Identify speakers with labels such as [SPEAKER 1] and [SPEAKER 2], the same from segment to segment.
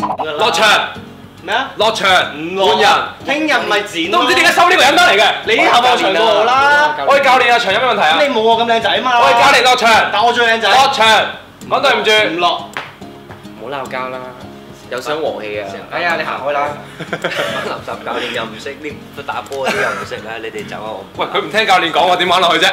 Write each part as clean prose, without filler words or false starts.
[SPEAKER 1] 落場
[SPEAKER 2] 咩啊？
[SPEAKER 1] 落場
[SPEAKER 2] 唔落
[SPEAKER 1] 換人，
[SPEAKER 2] 聽日咪剪
[SPEAKER 1] 都唔知點解收呢個人翻嚟嘅。
[SPEAKER 2] 你後場過好啦。
[SPEAKER 1] 我係教練啊，場有咩問題啊？
[SPEAKER 2] 你冇我咁靚仔嘛？
[SPEAKER 1] 我係教練落場，
[SPEAKER 2] 但我最靚仔。
[SPEAKER 1] 落場，講對唔住。
[SPEAKER 2] 唔落。
[SPEAKER 3] 唔好鬧交啦，有想和氣啊！
[SPEAKER 2] 哎呀，你行開啦！
[SPEAKER 3] 垃圾教練又唔識呢，打波嗰啲又唔識啦，你哋走啊！我
[SPEAKER 1] 喂，佢唔聽教練講，我點玩落去啫？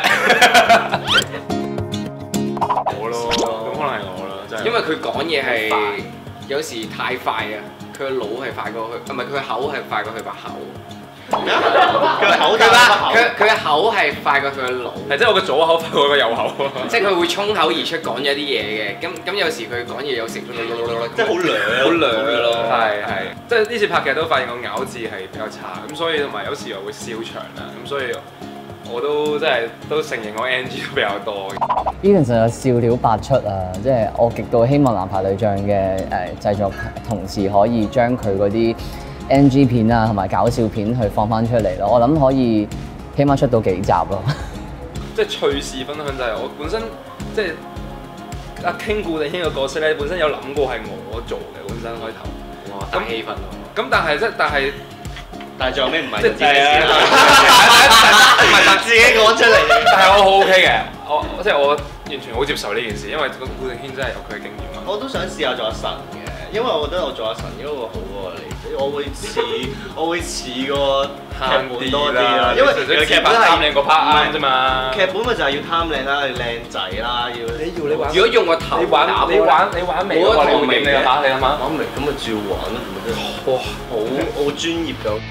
[SPEAKER 1] 我咯，咁可能係我啦，真係。
[SPEAKER 3] 因為佢講嘢係有時太快啊，佢個腦係快過佢，唔係佢個口係快過佢把口。
[SPEAKER 2] 咩啊？佢口大把口。
[SPEAKER 3] 佢嘅口係快過佢個腦。
[SPEAKER 1] 係即係我個左口快過個右口。
[SPEAKER 3] 即係佢會衝口而出講咗啲嘢嘅，咁有時佢講嘢有時
[SPEAKER 2] 即係好涼，
[SPEAKER 3] 好涼咯。
[SPEAKER 1] 係，即係呢次拍劇都發現我咬字係比較差，咁所以同埋有時又會笑場啦，咁所以我都真係都承認我 NG 都比較多。
[SPEAKER 4] Eden 實有笑料百出啊！即係我極度希望男排女將嘅製作同事可以將佢嗰啲 NG 片啊同埋搞笑片去放翻出嚟咯。我諗可以起碼出到幾集咯。
[SPEAKER 1] 即係趣事分享就係我本身即係阿傾顧定軒個角色咧，本身有諗過係我做嘅，本身開頭。
[SPEAKER 3] 哇！大氣氛喎。
[SPEAKER 1] 咁但係
[SPEAKER 2] 最後尾唔係
[SPEAKER 1] 即係自己
[SPEAKER 2] 唔係自己講出嚟。
[SPEAKER 1] 但係我好 OK 嘅，我完全好接受呢件事，因為顧定軒真係有佢嘅經驗啊。
[SPEAKER 2] 我都想試下做阿神嘅，因為我覺得我做阿神嗰個好過你，我會似個劇本多啲啦，因為
[SPEAKER 1] 劇本貪靚個 part 啫嘛。
[SPEAKER 2] 劇本咪就係要貪靚啦，要靚仔啦，
[SPEAKER 1] 你玩。
[SPEAKER 3] 如果用個頭
[SPEAKER 1] 你玩眉嘅話，你會點你打你諗下？
[SPEAKER 2] 玩眉咁咪照玩咯，哇！好專業㗎。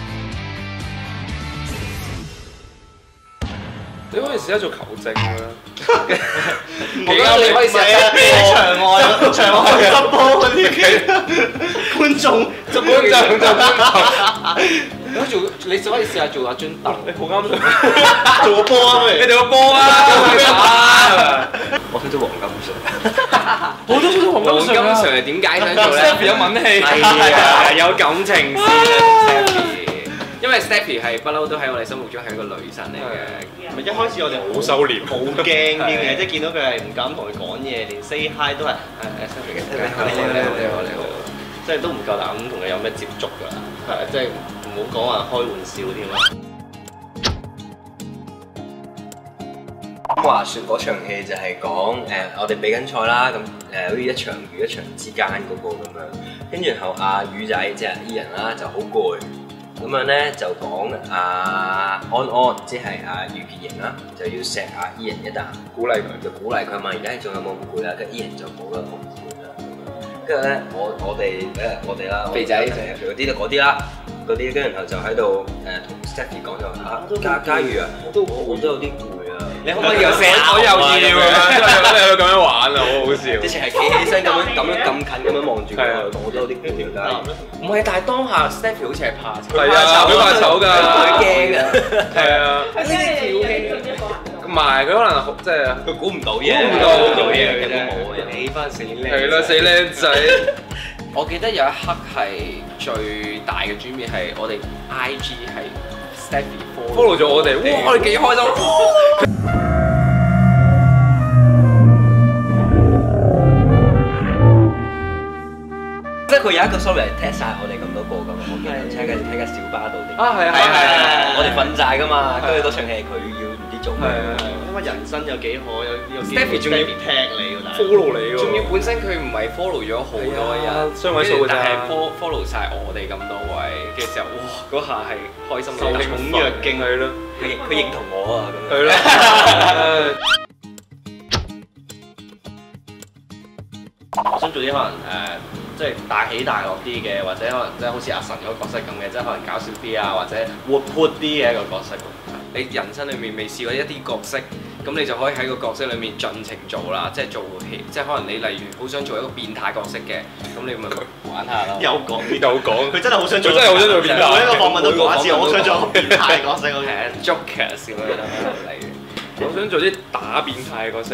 [SPEAKER 1] 你可以試下做球證啦。
[SPEAKER 3] 我覺得你可以試下
[SPEAKER 2] 場外執波嗰啲觀眾
[SPEAKER 1] 執波就觀眾。
[SPEAKER 3] 你可以試下做下張凳。
[SPEAKER 1] 你好啱做個波啊！你哋個波啊！
[SPEAKER 3] 我想做黃金術。
[SPEAKER 1] 好多想做黃金術
[SPEAKER 3] 係點解想做咧？
[SPEAKER 1] 有吻戲，
[SPEAKER 3] 係啊，有感情線啊。因為 Stephy 係不嬲都喺我哋心目中係一個女神嚟嘅。
[SPEAKER 2] 咪一開始我哋
[SPEAKER 1] 好收斂，
[SPEAKER 2] 好驚添嘅，即係見到佢係唔敢同佢講嘢，連 say hi 都係Stephy 嘅，你好，即係都唔夠膽同佢有咩接觸㗎，係即係唔好講話開玩笑添啦。
[SPEAKER 5] 咁話説嗰場戲就係講我哋比緊賽啦，咁好似一場與一場之間嗰個咁樣，跟住然後阿魚仔即係 Ian 啦就好攰。咁樣咧就講阿安安，即係阿余潔瑩啦，就要錫阿 Ian 一啖，鼓勵佢，就鼓勵佢問而家仲有冇唔攰啦，跟住 Ian 就冇啦，我唔攰啦咁樣。跟住咧我哋啦，
[SPEAKER 3] 肥仔
[SPEAKER 5] 嗰啲啦，嗰啲跟住然後就喺度同 Stephy 講就話嘉瑜啊，我都有啲攰啊，
[SPEAKER 3] 你可唔可以又錫
[SPEAKER 1] 我又要啊！真係咁樣玩啊，好好笑。
[SPEAKER 5] 之前係企起身咁近咁樣望住佢，我都有啲攰㗎。
[SPEAKER 3] 唔係，但係當下 Stephy 好似係怕醜。
[SPEAKER 1] 係啊，佢怕醜㗎，
[SPEAKER 3] 佢驚啊。
[SPEAKER 1] 係啊。
[SPEAKER 6] 佢真係調戲佢一個人。
[SPEAKER 1] 唔係，佢可能即係
[SPEAKER 5] 佢估唔到嘢，
[SPEAKER 1] 估唔到
[SPEAKER 5] 嘢，根本冇啊！
[SPEAKER 3] 起翻死靚。
[SPEAKER 1] 係啦，死靚仔。
[SPEAKER 3] 我記得有一刻係最大嘅轉變係我哋 IG 係 Stephy
[SPEAKER 1] follow 咗我哋，哇！我哋幾開心。
[SPEAKER 5] 即係佢有一個 story 係 tag 曬我哋咁多個㗎嘛，我見睇緊小巴度啲。
[SPEAKER 1] 啊，係啊，
[SPEAKER 5] 我哋瞓曬㗎嘛，跟住嗰場戲佢要唔知做咩。
[SPEAKER 2] 因為人生有幾可有
[SPEAKER 3] Stephy 仲要
[SPEAKER 2] 踢你㗎，但係
[SPEAKER 1] follow 你喎。
[SPEAKER 3] 仲要本身佢唔係 follow 咗好多人，
[SPEAKER 1] 雙位數㗎咋，
[SPEAKER 3] 但係 follow 曬我哋咁多位嘅時候，哇！嗰下係開心到
[SPEAKER 2] 寵若驚
[SPEAKER 1] 係咯，
[SPEAKER 5] 佢認同我啊咁樣。
[SPEAKER 1] 係咯。
[SPEAKER 2] 我想做啲可能即係大起大落啲嘅，或者可能即係好似阿神嗰個角色咁嘅，即係可能搞笑啲啊，或者活潑啲嘅一個角色。
[SPEAKER 3] 你人生裏面未試過一啲角色，咁你就可以喺個角色裏面盡情做啦，即係做戲，即係可能你例如好想做一個變態角色嘅，咁你咪玩下咯。
[SPEAKER 2] 有講，
[SPEAKER 1] 佢
[SPEAKER 2] 真係好想做，
[SPEAKER 1] 真係好想做變態。
[SPEAKER 2] 每一個訪問都講一次，我好想做一個變態角色。
[SPEAKER 3] 係啊，Jokers 咁樣例如。
[SPEAKER 1] 我想做啲打變態嘅角色。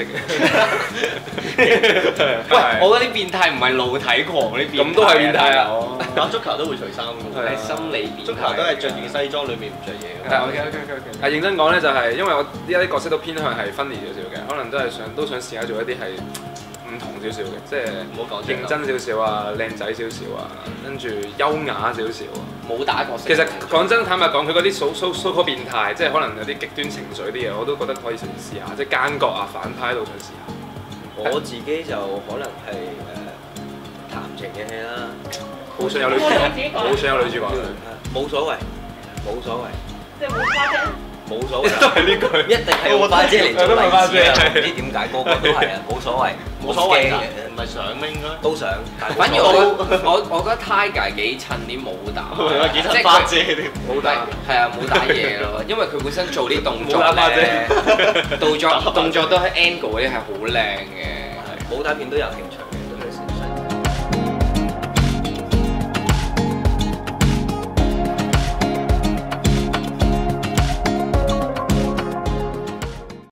[SPEAKER 3] 喂，我覺得啲變態唔係露體狂嗰啲變態，
[SPEAKER 1] 咁都係變態啊！
[SPEAKER 2] 打足球都會除衫㗎，
[SPEAKER 3] 係心理變態。
[SPEAKER 2] 足球都係着住西裝，裡面唔着嘢㗎。
[SPEAKER 1] 係 OK。係認真講咧，就係因為我呢一啲角色都偏向係分離少少嘅，可能都想試下做一啲係唔同少少嘅，即係
[SPEAKER 2] 唔好講
[SPEAKER 1] 認真少少啊，靚仔少少啊，跟住優雅少少啊。
[SPEAKER 3] 武打角色。
[SPEAKER 1] 其實講真，坦白講，佢嗰啲so變態，即係可能有啲極端情緒啲嘢，我都覺得可以嘗試下，即係奸角啊、反派都想試下。
[SPEAKER 5] 我自己就可能係談情嘅戲啦，
[SPEAKER 1] 好想有女主角，好想有女主角。
[SPEAKER 5] 冇所謂，冇所謂，
[SPEAKER 6] 即係冇花姐。
[SPEAKER 5] 冇所謂，
[SPEAKER 1] 都係呢句。
[SPEAKER 5] 一定係用花姐嚟做例子啊！
[SPEAKER 1] 我都問花姐
[SPEAKER 5] 唔知點解個個都係啊，冇所謂，
[SPEAKER 2] 冇所謂㗎，
[SPEAKER 5] 嘅，
[SPEAKER 2] 唔係想咩應該？
[SPEAKER 5] 都想。
[SPEAKER 3] 反而我覺得 Tiger 幾襯啲武打，
[SPEAKER 2] 幾襯花姐添，
[SPEAKER 1] 冇打。
[SPEAKER 3] 係啊，冇打嘢咯，因為佢本身做啲動作
[SPEAKER 1] 冇打花姐
[SPEAKER 3] 咧，動作都係 angle 嗰啲係好靚嘅。
[SPEAKER 5] 武打片都有興趣。